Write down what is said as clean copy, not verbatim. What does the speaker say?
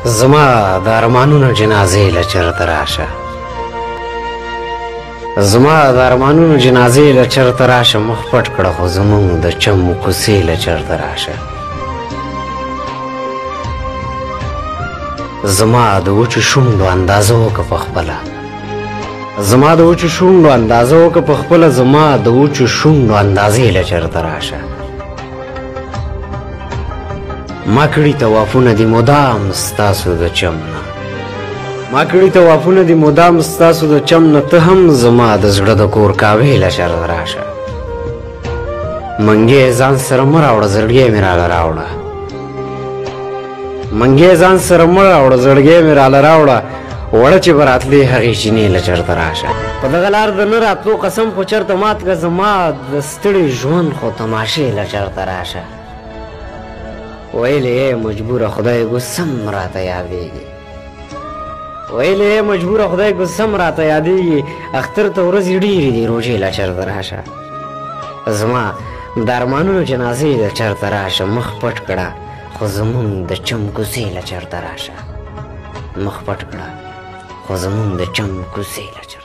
زما د ارمانونو جنازې له چرته راشه، زما د ارمانونو جنازې له چرته راشه، مخ پټ کړه خو زمونږ د چم کوڅې له چرته راشه. زما د وچو شونډو اندازه وکړه په خپله، زما د وچو شونډو اندازه وکړه په خپله، زما د وچو شونډو اندازې له چرته راشه. ما کړي طوافونه دي مدام ستاسو د چم نه، ما کړي طوافونه دي مدام ستاسو د چم نه، ته هم زما د زړه د کور کاوې له چرته راشه. منګې ځان سره مه راوړه زړګی مې راله راوړه، منګې ځان سره مه راوړه زړګی مې راله راوړه، وړه چې به راتلې هغې چینې له چرته راشه. په دغه لار د نه راتلو قسم خو چرته مات که، زما د ستړي ژوند خو تماشې له چرته راشه. ویلې مجبوره خدای ګسم راته یادېږي، ویلې مجبوره خدای ګسم راته یادېږي، اختر ته ورځې ډېرې دي روژې له چرته راشه. زما د ارمانونو جنازې له چرته راشه، مخ پټ کړه خو زمونږ د چم کوڅې له چرته راشه، مخ پټ کړه خو زمونږ د چم کوڅې له چرته